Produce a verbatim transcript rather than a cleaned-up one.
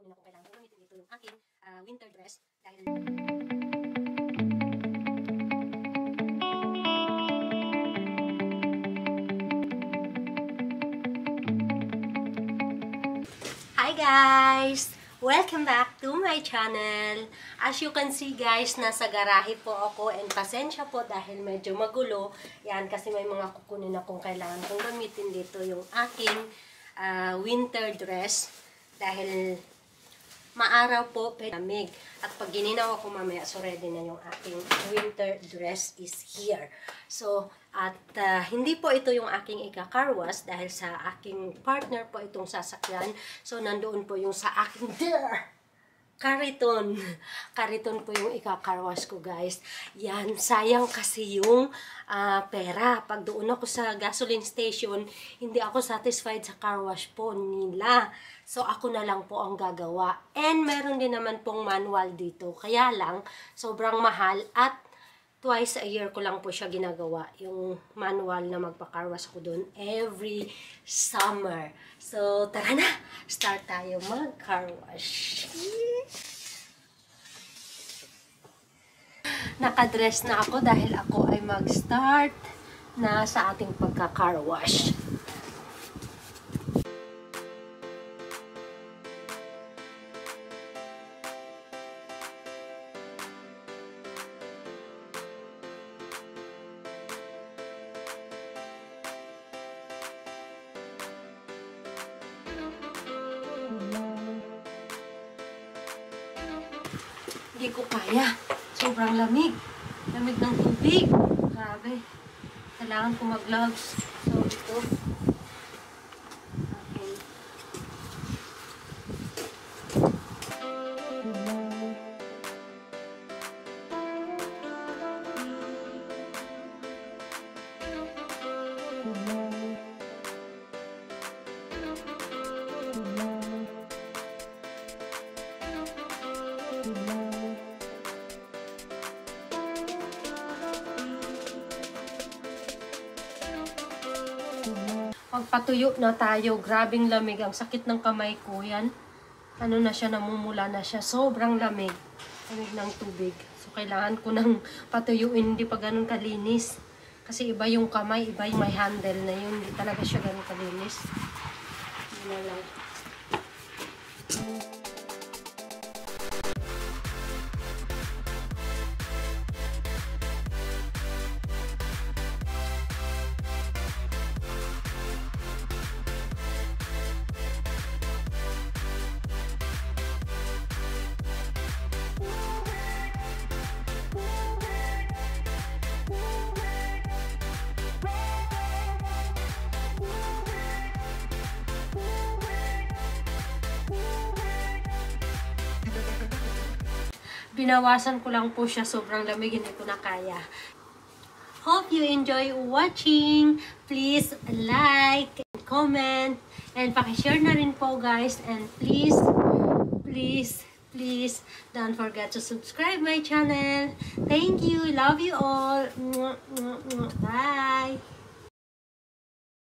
kunin na kung kailangan ko gamitin dito yung aking uh, winter dress dahil Hi guys! Welcome back to my channel. As you can see guys, nasa garahe po ako and pasensya po dahil medyo magulo. Yan kasi may mga kukunin akong kailangan kong gamitin dito yung aking uh, winter dress dahil maaraw po, lamig. At pag gininaw ako mamaya, so ready na yung aking winter dress is here. So, at uh, hindi po ito yung aking ika-carwash dahil sa aking partner po itong sasakyan. So, nandoon po yung sa aking there. Kariton. Kariton po yung ika-carwash ko guys. Yan, sayang kasi yung uh, pera. Pag doon ako sa gasoline station, hindi ako satisfied sa carwash po nila. So, ako na lang po ang gagawa. And meron din naman pong manual dito. Kaya lang, sobrang mahal at twice a year ko lang po siya ginagawa. Yung manual na magpa-carwash ko doon every summer. So, tara na! Start tayo mag-carwash. Nakadress na ako dahil ako ay mag-start na sa ating pagka-carwash. Hindi ko kaya. Sobrang lamig. Lamig ng tubig. Grabe. Kailangan ko mag-gloves. So, ito. Okay. Pagpatuyo na tayo, grabing lamig. Ang sakit ng kamay ko, yan. Ano na siya, namumula na siya. Sobrang lamig. Lamig ng tubig. So, kailangan ko nang patuyuin. Hindi pa ganun kalinis. Kasi iba yung kamay, iba yung may handle na yun. Hindi talaga siya ganun kalinis. Hindi na lang. Binawasan ko lang po siya. Sobrang lamig. Hindi ko na kaya. Hope you enjoy watching. Please like, comment, and pakishare na rin po guys. And please, please, please don't forget to subscribe my channel. Thank you. Love you all. Bye.